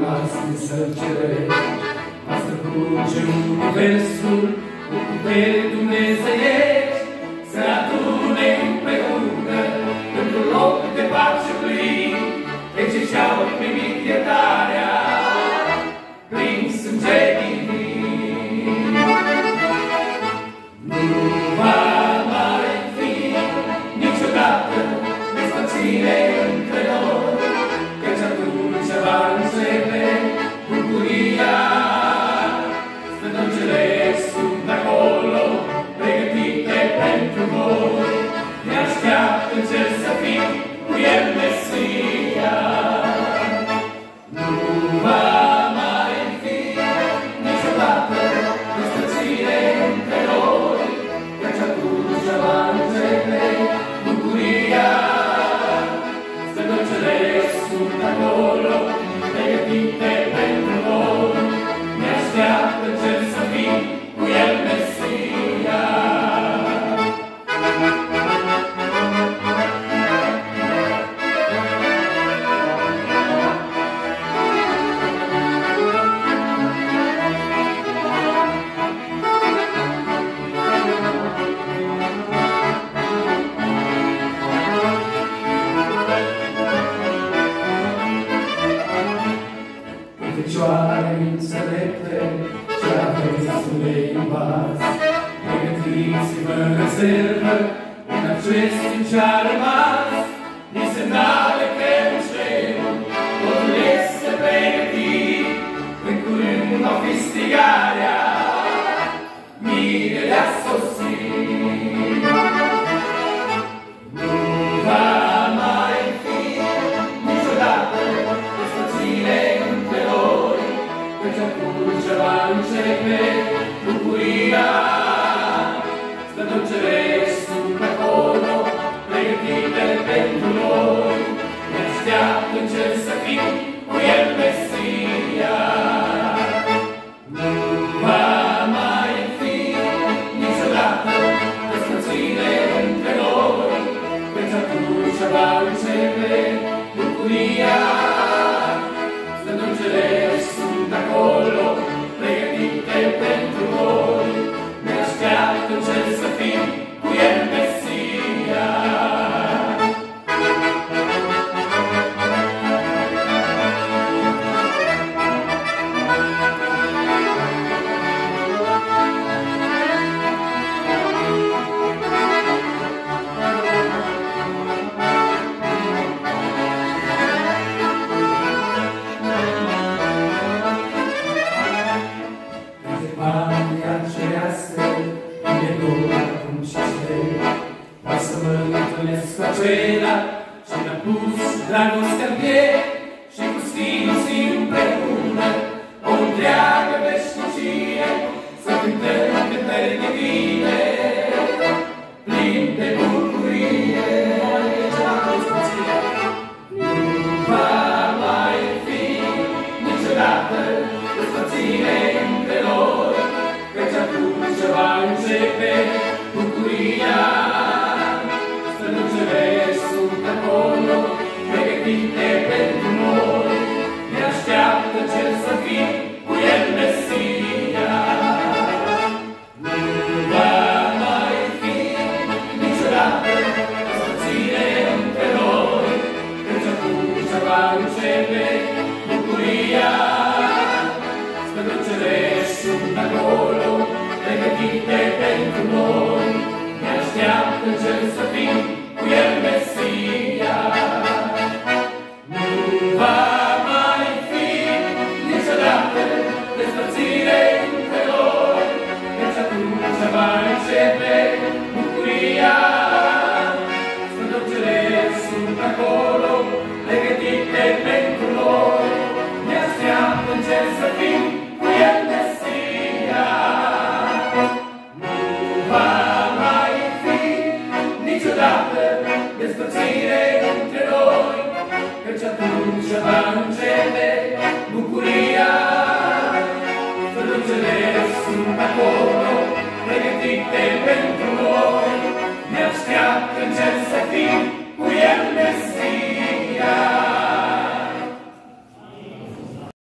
rămas din sărcerești. A străpunge universul cu putere dumnezeiești, să adune împreună într-un loc de pace plin pe cei ce-au primit iertarea prin sânge divin. Nu va mai fi niciodată despărțire între noi, căci atunci va începe bucuria. Străduncele sunt acolo, pregătite pentru voi, ne așteaptă în cer să fim cu El Mesia. Nu va mai fi niciodată despărțire între noi, căci atunci va începe bucuria. Străduncele sunt acolo, pregătite pentru voi, ne așteaptă în cer să fim cu El Mesia. Fecioare înțelepte, ce aveți să le iubați, pregătiți-vă în rezervă în acest timp ce-a rămas, din semnale că în cerul totul este pregătit. În curând va fi strigarea, mirele a sosit. Nu va mai fi niciodată despărțire între noi, căci atunci va începe bucuria. Străduncele sunt acolo, pregătite pentru noi, ne așteaptă în cer să fim cu El Mesia. Nu va mai fi niciodată despărțire între noi, căci atunci va începe bucuria. Străduncele sunt acolo, pregătite pentru noi, ne așteaptă în cer să fim cu El Mesia. Pania cerească, e două acum și trei, ca să mă întâlnesc cu acela ce mi-a pus dragostea-n piept și cu sfinții împreună o întreagă veșnicie să cântăm cântări divine, plin de bucurie. Nu va mai fi niciodată despărțire între noi, căci atunci va începe bucuria. Străduncele sunt acolo, pregătite pentru noi, ne așteaptă în cer să fim cu El Mesia. Nu va mai fi niciodată despărțire între noi, căci atunci va începe bucuria. Străduncele sunt acolo, pregătite pentru noi, ne așteaptă în cer să fim cu El Mesia. Nu va mai fi niciodată despărțire între noi, căci atunci va începe bucuria. Străduncele sunt acolo, pregătite pentru noi, ne așteaptă în cer să fim cu El Mesia. Nu va mai fi niciodată despărțire între noi, căci atunci va începe bucuria. Străduncele sunt acolo, pregătite pentru noi, ne așteaptă în cer să